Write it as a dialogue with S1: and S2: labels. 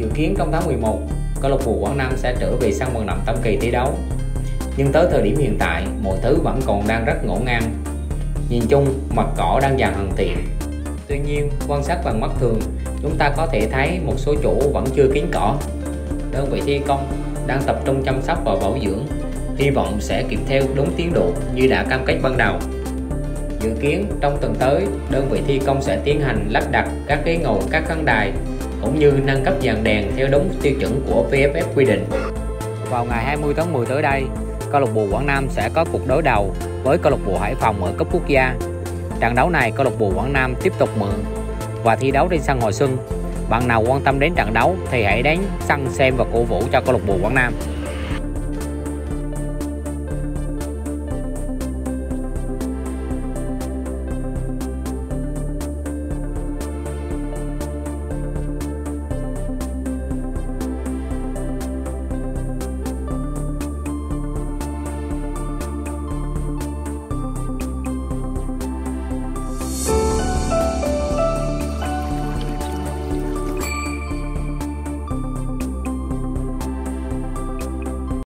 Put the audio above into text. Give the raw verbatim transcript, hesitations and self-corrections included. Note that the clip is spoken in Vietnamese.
S1: Dự kiến trong tháng mười một, câu lạc bộ Quảng Nam sẽ trở về sân vận động Tam Kỳ thi đấu. Nhưng tới thời điểm hiện tại, mọi thứ vẫn còn đang rất ngổn ngang. Nhìn chung, mặt cỏ đang dần hoàn thiện. Tuy nhiên, quan sát bằng mắt thường, chúng ta có thể thấy một số chỗ vẫn chưa kín cỏ. Đơn vị thi công đang tập trung chăm sóc và bảo dưỡng, hy vọng sẽ kịp theo đúng tiến độ như đã cam kết ban đầu. Dự kiến trong tuần tới, đơn vị thi công sẽ tiến hành lắp đặt các ghế ngồi, các khán đài cũng như nâng cấp dàn đèn theo đúng tiêu chuẩn của vê ép ép quy định. Vào ngày hai mươi tháng mười tới đây, câu lạc bộ Quảng Nam sẽ có cuộc đối đầu với câu lạc bộ Hải Phòng ở cúp quốc gia. Trận đấu này câu lạc bộ Quảng Nam tiếp tục mượn và thi đấu trên sân Hồi Xuân. Bạn nào quan tâm đến trận đấu thì hãy đến sân xem và cổ vũ cho câu lạc bộ Quảng Nam.